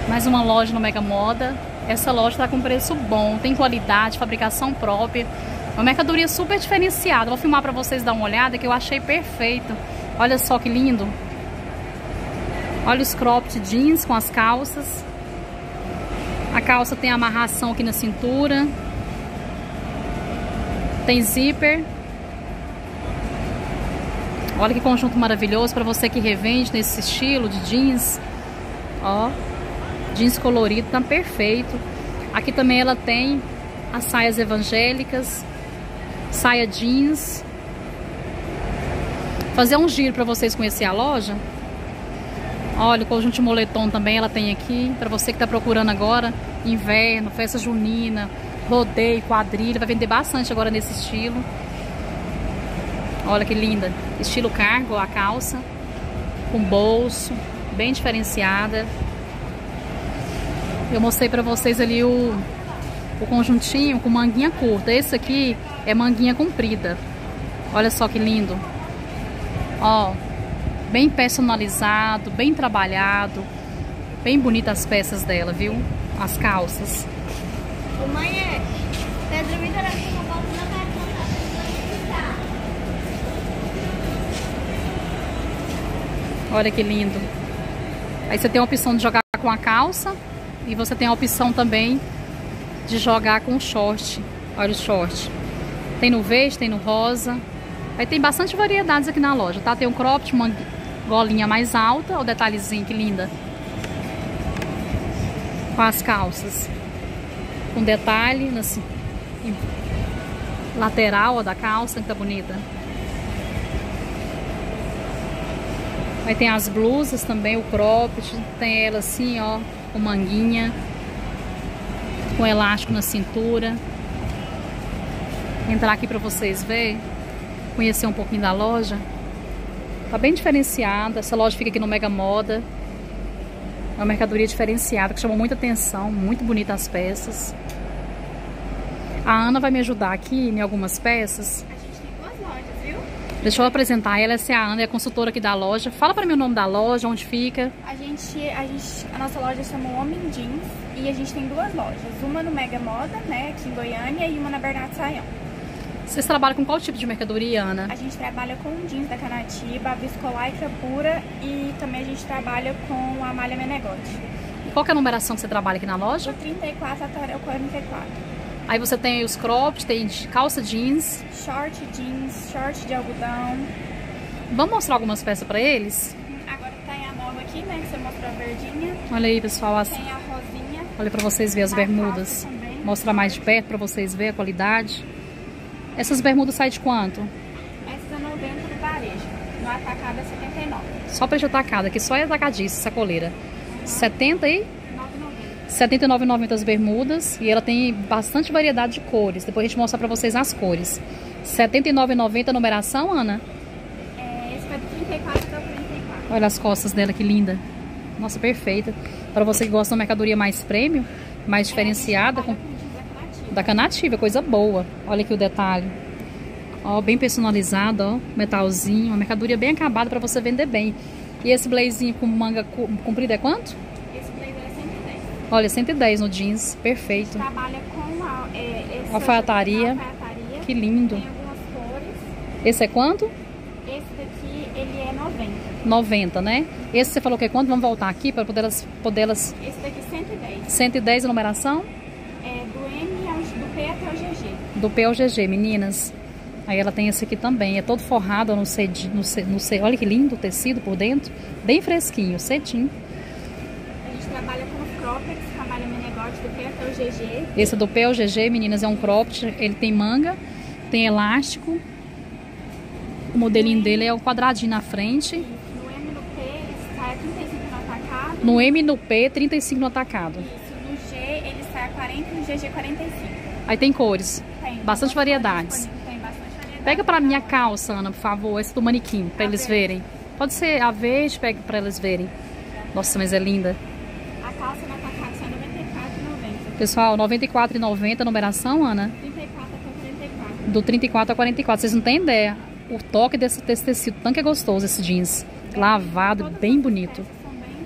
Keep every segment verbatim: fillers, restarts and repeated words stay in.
Mais uma loja no Mega Moda. Essa loja tá com preço bom, tem qualidade, fabricação própria. Uma mercadoria super diferenciada. Vou filmar pra vocês dar uma olhada que eu achei perfeito. Olha só que lindo. Olha os cropped jeans com as calças. A calça tem amarração aqui na cintura. Tem zíper. Olha que conjunto maravilhoso para você que revende nesse estilo de jeans. Ó, jeans colorido, tá perfeito. Aqui também ela tem as saias evangélicas, saia jeans. Fazer um giro para vocês conhecerem a loja. Olha, o conjunto de moletom também ela tem aqui. Para você que tá procurando agora, inverno, festa junina, rodeio, quadrilha, vai vender bastante agora nesse estilo. Olha que linda, estilo cargo, a calça, com bolso, bem diferenciada. Eu mostrei pra vocês ali o, o conjuntinho com manguinha curta. Esse aqui é manguinha comprida. Olha só que lindo. Ó, bem personalizado, bem trabalhado. Bem bonitas as peças dela, viu? As calças. Ô mãe, é Pedro Vitor aqui no balcão na casa. Olha que lindo. Aí você tem a opção de jogar com a calça e você tem a opção também de jogar com o short. Olha o short. Tem no verde, tem no rosa. Aí tem bastante variedades aqui na loja, tá? Tem um cropped, uma golinha mais alta. Olha o detalhezinho, que linda. Com as calças. Com detalhe na lateral ó, da calça, que tá bonita. Aí tem as blusas também, o cropped, tem ela assim, ó, com manguinha, com elástico na cintura. Vou entrar aqui pra vocês verem, conhecer um pouquinho da loja. Tá bem diferenciada, essa loja fica aqui no Mega Moda. É uma mercadoria diferenciada, que chama muita atenção, muito bonita as peças. A Ana vai me ajudar aqui em algumas peças. Deixa eu apresentar ela, essa é a Ana, é a consultora aqui da loja. Fala pra mim o nome da loja, onde fica. A gente, a gente, a nossa loja chama Homem Jeans e a gente tem duas lojas. Uma no Mega Moda, né, aqui em Goiânia, e uma na Bernardo Sayão. Vocês trabalham com qual tipo de mercadoria, Ana? A gente trabalha com jeans da Canatiba, a viscolaicra pura e também a gente trabalha com a malha Menegote. E qual que é a numeração que você trabalha aqui na loja? Do trinta e quatro até o quarenta e quatro. Aí você tem os cropped, tem calça jeans. Short jeans, short de algodão. Vamos mostrar algumas peças pra eles? Agora tem a nova aqui, né, que você mostrou a verdinha. Olha aí, pessoal. As... Tem a rosinha. Olha pra vocês verem as bermudas. Mostrar mais de perto pra vocês verem a qualidade. Essas bermudas saem de quanto? Essa é noventa do varejo. No atacado é setenta e nove. Só preço atacado, aqui só é atacadista, sacoleira. setenta e... setenta e nove reais e noventa centavos as bermudas. E ela tem bastante variedade de cores. Depois a gente mostra pra vocês as cores. setenta e nove reais e noventa centavos a numeração, Ana? É, esse vai do trinta e quatro até o quarenta e quatro. Olha as costas dela, que linda. Nossa, perfeita. Para você que gosta de uma mercadoria mais premium, mais diferenciada. Com... Da Canatiba, coisa boa. Olha aqui o detalhe. Ó, bem personalizado, ó. Metalzinho. Uma mercadoria bem acabada para você vender bem. E esse blazinho com manga comprida é quanto? Olha, cento e dez no jeans, perfeito. A gente trabalha com a, é, alfaiataria. alfaiataria. Que lindo. Tem algumas cores. Esse é quanto? Esse daqui, ele é noventa. noventa, né? Esse você falou que é quanto? Vamos voltar aqui para poder elas, poder elas... Esse daqui cento e dez. cento e dez a numeração? É do M ao, do P até o G G. Do P ao G G, meninas. Aí ela tem esse aqui também, é todo forrado no cetim, no, no, no, olha que lindo o tecido por dentro. Bem fresquinho, cetim. A gente trabalha com os cropped, trabalha Menegote do P até o G G. Esse do P ao G G, meninas, é um cropped, ele tem manga, tem elástico. O modelinho dele é o quadradinho na frente. Isso. No M e no P ele sai trinta e cinco no atacado. No M e no P, trinta e cinco no atacado. Isso, no G ele sai a quarenta e no G G quarenta e cinco. Aí tem cores, Tem bastante variedades. Tem bastante variedade. Pega pra minha calça, Ana, por favor, esse do manequim, pra eles verem. Pode ser a verde, pega pra eles verem. Nossa, mas é linda. A calça no atacado sai noventa e quatro reais e noventa centavos. Pessoal, noventa e quatro reais e noventa centavos, numeração, Ana? trinta e quatro até quarenta e quatro. Do trinta e quatro ao quarenta e quatro. Vocês não têm ideia o toque desse, desse tecido. Tanto que é gostoso esse jeans. Lavado, bem bonito.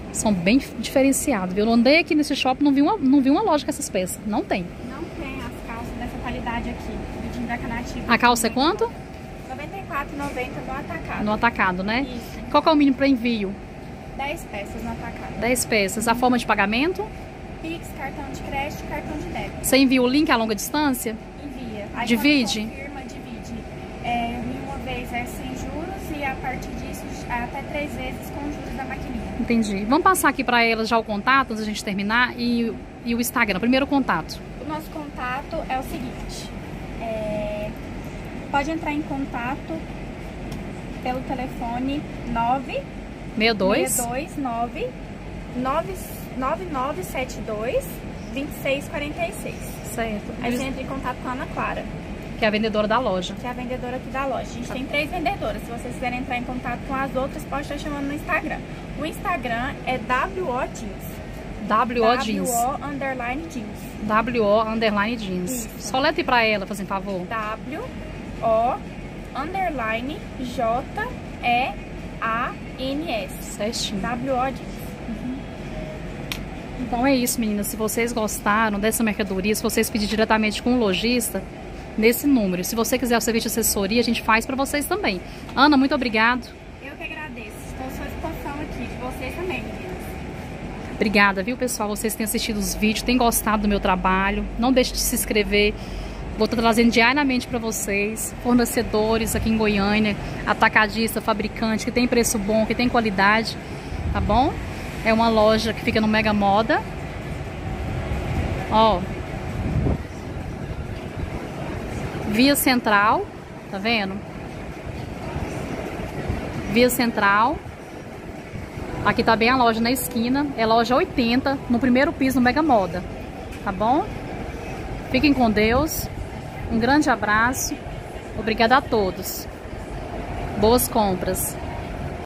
São bem diferenciados, viu? Eu andei aqui nesse shopping, não vi uma, não vi uma loja com essas peças. Não tem. Não tem as calças dessa qualidade aqui, do jean da Nativa. A calça é quanto? noventa e quatro reais e noventa centavos no atacado. No atacado, né? Isso. Qual que é o mínimo para envio? dez peças no atacado. dez peças. A forma de pagamento? Pix, cartão de crédito, cartão de débito. Você envia o link a longa distância? Envia. Aí Divide? quando confirma, divide. É, uma vez é sem juros e a partir disso até três vezes com juros da maquininha. Entendi. Vamos passar aqui para elas já o contato, antes da gente terminar, e, e o Instagram. Primeiro o contato. O nosso contato é o seguinte. É, pode entrar em contato pelo telefone nove dois seis dois nove nove nove sete dois dois seis quatro seis. Certo. Aí você entra em contato com a Ana Clara, que é a vendedora da loja. que é a vendedora aqui da loja. A gente tem três vendedoras. Se vocês quiserem entrar em contato com as outras, pode estar chamando no Instagram. O Instagram é W O Jeans. W O Jeans. W O underline jeans. W O underline jeans. Isso. Só letra pra ela, por favor. W O underline J E A N S. Certinho. W O Jeans. Então é isso, meninas. Se vocês gostaram dessa mercadoria, se vocês pedirem diretamente com o lojista, nesse número. Se você quiser o serviço de assessoria, a gente faz para vocês também. Ana, muito obrigado. Eu que agradeço. Estou à sua disposição aqui. De vocês também, meninas. Obrigada, viu, pessoal? Vocês têm assistido os vídeos, têm gostado do meu trabalho. Não deixe de se inscrever. Vou estar trazendo diariamente para vocês fornecedores aqui em Goiânia, atacadista, fabricante, que tem preço bom, que tem qualidade, tá bom? É uma loja que fica no Mega Moda. Ó. Via Central, tá vendo? Via Central. Aqui tá bem a loja na esquina. É loja oitenta, no primeiro piso no Mega Moda. Tá bom? Fiquem com Deus. Um grande abraço. Obrigada a todos. Boas compras.